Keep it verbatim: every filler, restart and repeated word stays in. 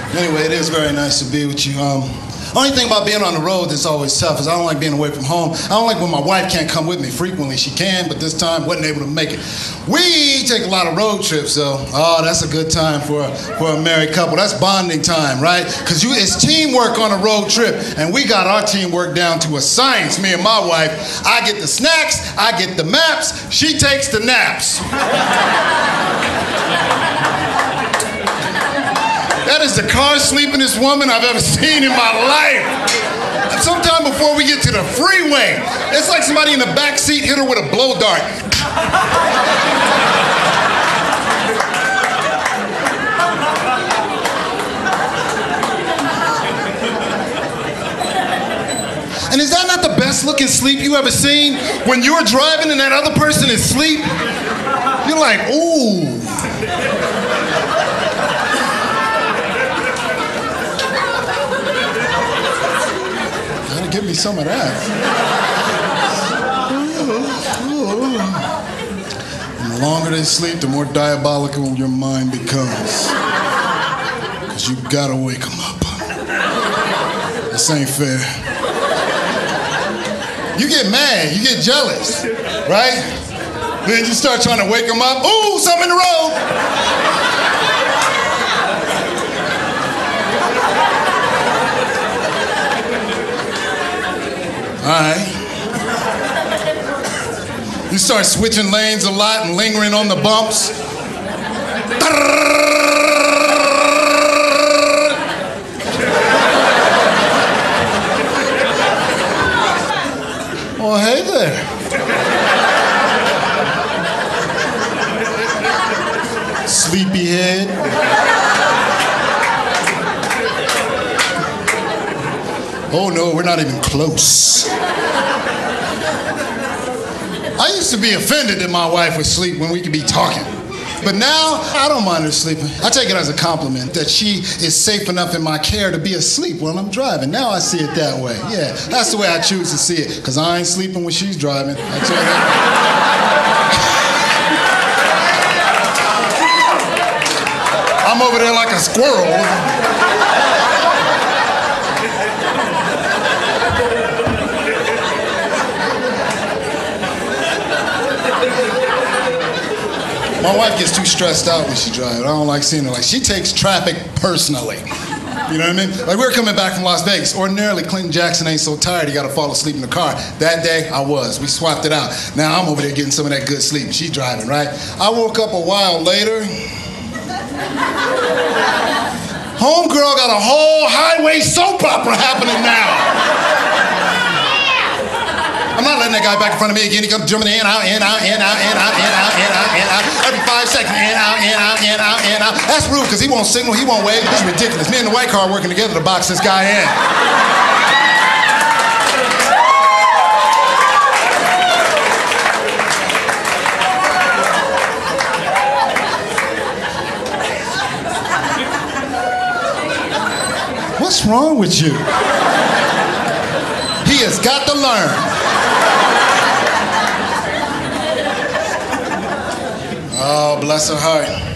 Anyway, it is very nice to be with you. Um, only thing about being on the road that's always tough is I don't like being away from home. I don't like when my wife can't come with me. Frequently she can, but this time wasn't able to make it. We take a lot of road trips, though. Oh, that's a good time for a, for a married couple. That's bonding time, right? Because you it's teamwork on a road trip, and we got our teamwork down to a science, me and my wife. I get the snacks, I get the maps, she takes the naps. That is the car sleepingest woman I've ever seen in my life. And sometime before we get to the freeway, it's like somebody in the back seat hit her with a blow dart. And is that not the best looking sleep you ever seen? When you're driving and that other person is asleep, you're like, ooh. Give me some of that. And the longer they sleep, the more diabolical your mind becomes. Because you gotta wake them up. This ain't fair. You get mad, you get jealous, right? Then you start trying to wake them up. Ooh, something in the road. All right. You start switching lanes a lot and lingering on the bumps. Well, hey there. Sleepyhead. Oh no, we're not even close. I used to be offended that my wife would sleep when we could be talking. But now, I don't mind her sleeping. I take it as a compliment that she is safe enough in my care to be asleep while I'm driving. Now I see it that way. Yeah, that's the way I choose to see it. Because I ain't sleeping when she's driving. I tell you that. I'm over there like a squirrel. My wife gets too stressed out when she drives. I don't like seeing her. Like, she takes traffic personally. You know what I mean? Like, we were coming back from Las Vegas. Ordinarily, Clinton Jackson ain't so tired he got to fall asleep in the car. That day, I was. We swapped it out. Now I'm over there getting some of that good sleep. She's driving, right? I woke up a while later. Homegirl got a whole highway soap opera happening now. I'm not letting that guy back in front of me again. He comes jumping in, out, in, out, in, out, in, out, in, out, in, out, in, out. Every five seconds, in, out, in, out, in, out, in, out. That's rude, because he won't signal, he won't wave. This is ridiculous. Me and the white car working together to box this guy in. What's wrong with you? He has got to learn. Oh, bless her heart.